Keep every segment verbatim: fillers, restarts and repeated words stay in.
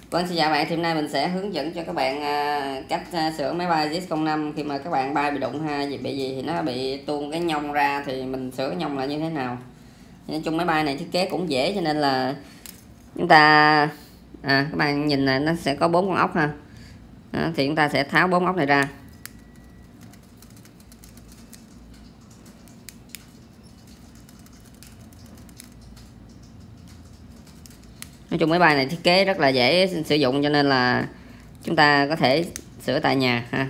Vâng, xin chào bạn. Thì hôm nay mình sẽ hướng dẫn cho các bạn à, cách à, sửa máy bay Z không năm khi mà các bạn bay bị đụng ha, gì bị gì thì nó bị tuôn cái nhông ra thì mình sửa cái nhông là như thế nào. Nói chung máy bay này thiết kế cũng dễ cho nên là chúng ta à, các bạn nhìn này nó sẽ có bốn con ốc ha. Đó, thì chúng ta sẽ tháo bốn ốc này ra. Nói chung máy bay này thiết kế rất là dễ sử dụng cho nên là chúng ta có thể sửa tại nhà ha.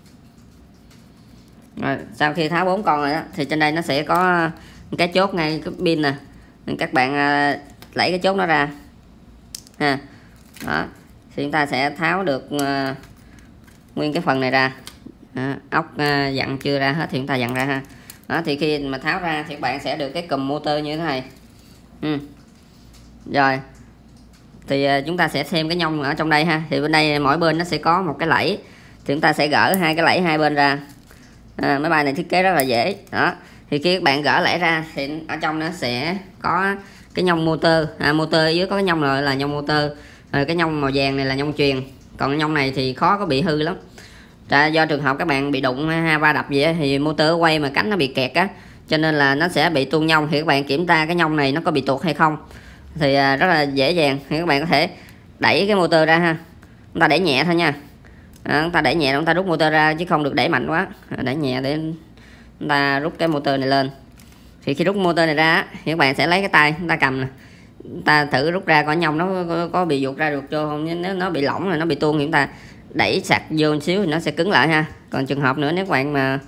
Rồi, sau khi tháo bốn con rồi đó, thì trên đây nó sẽ có cái chốt ngay cái pin nè, nên các bạn lấy cái chốt nó ra ha. Đó, thì chúng ta sẽ tháo được uh, nguyên cái phần này ra. Đó, ốc uh, dặn chưa ra hết thì chúng ta dặn ra ha. Đó, thì khi mà tháo ra thì các bạn sẽ được cái cùm motor như thế này. Ừ. Rồi thì chúng ta sẽ xem cái nhông ở trong đây ha. Thì bên đây mỗi bên nó sẽ có một cái lẫy, thì chúng ta sẽ gỡ hai cái lẫy hai bên ra. À, máy bay này thiết kế rất là dễ. Đó, thì khi các bạn gỡ lẫy ra thì ở trong nó sẽ có cái nhông motor. À, motor ở dưới có cái nhông rồi là nhông motor. Rồi cái nhông màu vàng này là nhông truyền. Còn cái nhông này thì khó có bị hư lắm. Ra do trường hợp các bạn bị đụng ha, va đập gì á, thì motor quay mà cánh nó bị kẹt á, cho nên là nó sẽ bị tuôn nhông. Thì các bạn kiểm tra cái nhông này nó có bị tuột hay không thì rất là dễ dàng. Thì các bạn có thể đẩy cái motor ra ha, chúng ta đẩy nhẹ thôi nha. Đó, chúng ta đẩy nhẹ, chúng ta rút motor ra chứ không được đẩy mạnh quá. Đẩy nhẹ để chúng ta rút cái motor này lên. Thì khi rút motor này ra thì các bạn sẽ lấy cái tay chúng ta cầm nè, chúng ta thử rút ra coi nhông nó có, có bị vụt ra được chưa không. Nếu nó bị lỏng rồi nó bị tuôn thì chúng ta đẩy sạc vô một xíu thì nó sẽ cứng lại ha. Còn trường hợp nữa nếu các bạn mà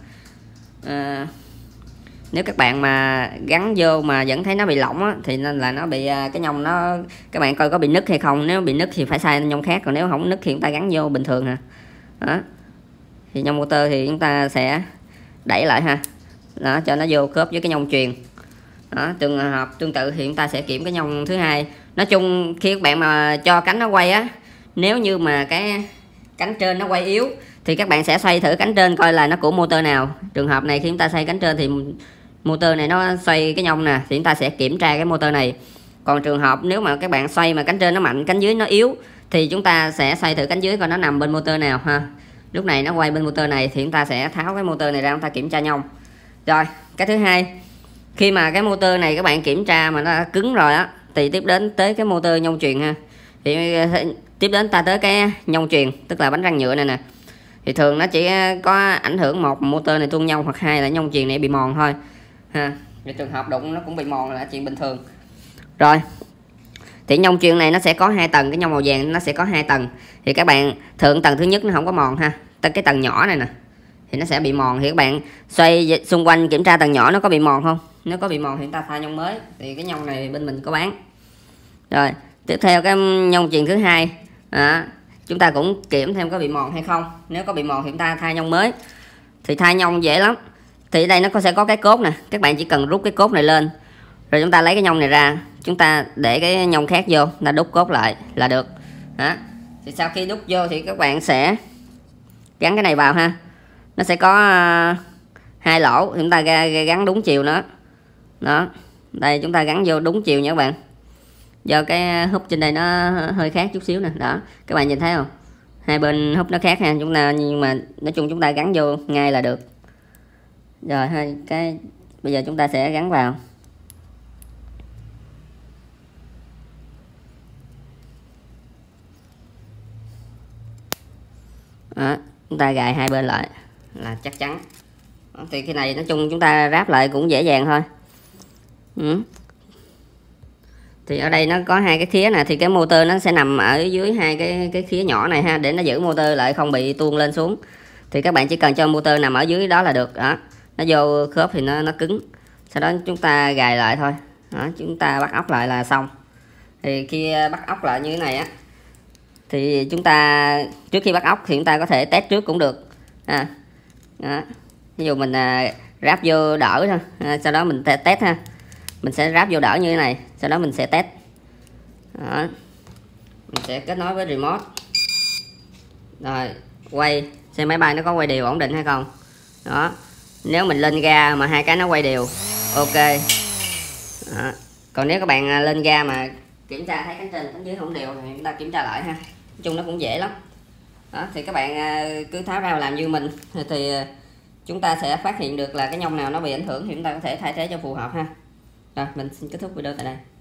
à, nếu các bạn mà gắn vô mà vẫn thấy nó bị lỏng á, thì nên là nó bị cái nhông nó, các bạn coi có bị nứt hay không. Nếu bị nứt thì phải xay nhông khác, còn nếu không nứt thì chúng ta gắn vô bình thường ha. Đó, thì nhông motor thì chúng ta sẽ đẩy lại ha. Đó, cho nó vô khớp với cái nhông truyền. Đó, trường hợp tương tự thì chúng ta sẽ kiểm cái nhông thứ hai. Nói chung khi các bạn mà cho cánh nó quay á, nếu như mà cái cánh trên nó quay yếu thì các bạn sẽ xoay thử cánh trên coi là nó của motor nào. Trường hợp này khi chúng ta xoay cánh trên thì motor này nó xoay cái nhông nè, thì chúng ta sẽ kiểm tra cái motor này. Còn trường hợp nếu mà các bạn xoay mà cánh trên nó mạnh, cánh dưới nó yếu thì chúng ta sẽ xoay thử cánh dưới coi nó nằm bên motor nào ha. Lúc này nó quay bên motor này thì chúng ta sẽ tháo cái motor này ra, chúng ta kiểm tra nhông. Rồi, cái thứ hai, khi mà cái motor này các bạn kiểm tra mà nó cứng rồi á, thì tiếp đến tới cái motor nhông truyền ha. Thì tiếp đến ta tới cái nhông truyền, tức là bánh răng nhựa này nè. Thì thường nó chỉ có ảnh hưởng một motor này tuôn nhông, hoặc hai là nhông truyền này bị mòn thôi ha. Vì trường hợp đụng nó cũng bị mòn là chuyện bình thường. Rồi, thì nhông truyền này nó sẽ có hai tầng, cái nhông màu vàng nó sẽ có hai tầng. Thì các bạn thường tầng thứ nhất nó không có mòn ha, cái tầng nhỏ này nè thì nó sẽ bị mòn. Thì các bạn xoay xung quanh kiểm tra tầng nhỏ nó có bị mòn không. Nếu có bị mòn thì chúng ta thay nhông mới. Thì cái nhông này bên mình có bán. Rồi, tiếp theo cái nhông truyền thứ hai, à, chúng ta cũng kiểm thêm có bị mòn hay không. Nếu có bị mòn thì chúng ta thay nhông mới. Thì thay nhông dễ lắm. Thì đây nó có sẽ có cái cốt nè, các bạn chỉ cần rút cái cốt này lên, rồi chúng ta lấy cái nhông này ra, chúng ta để cái nhông khác vô, chúng ta đúc cốt lại là được. Đó, thì sau khi đúc vô thì các bạn sẽ gắn cái này vào ha. Nó sẽ có uh, hai lỗ, chúng ta gắn đúng chiều nữa. Đó, đây chúng ta gắn vô đúng chiều nha các bạn. Do cái húp trên đây nó hơi khác chút xíu nè. Đó, các bạn nhìn thấy không, hai bên húp nó khác ha. Chúng ta nhưng mà nói chung chúng ta gắn vô ngay là được. Rồi hai cái bây giờ chúng ta sẽ gắn vào. Đó, chúng ta gài hai bên lại là chắc chắn. Đó, thì cái này nói chung chúng ta ráp lại cũng dễ dàng thôi. Ừ. Thì ở đây nó có hai cái khía nè, thì cái motor nó sẽ nằm ở dưới hai cái cái khía nhỏ này ha, để nó giữ motor lại không bị tuôn lên xuống. Thì các bạn chỉ cần cho motor nằm ở dưới đó là được. Đó, nó vô khớp thì nó nó cứng. Sau đó chúng ta gài lại thôi. Đó, chúng ta bắt ốc lại là xong. Thì khi bắt ốc lại như thế này á, thì chúng ta trước khi bắt ốc thì chúng ta có thể test trước cũng được. À, đó. Ví dụ mình à, ráp vô đỡ thôi, à, sau đó mình test ha. Mình sẽ ráp vô đỡ như thế này, sau đó mình sẽ test. Đó, mình sẽ kết nối với remote. Rồi quay xem máy bay nó có quay đều ổn định hay không. Đó, nếu mình lên ga mà hai cái nó quay đều, ok. Đó. Còn nếu các bạn lên ga mà kiểm tra thấy cánh trên cánh dưới không đều thì chúng ta kiểm tra lại ha. Nói chung nó cũng dễ lắm. Đó thì các bạn cứ tháo ra làm như mình thì chúng ta sẽ phát hiện được là cái nhông nào nó bị ảnh hưởng thì chúng ta có thể thay thế cho phù hợp ha. Rồi mình xin kết thúc video tại đây.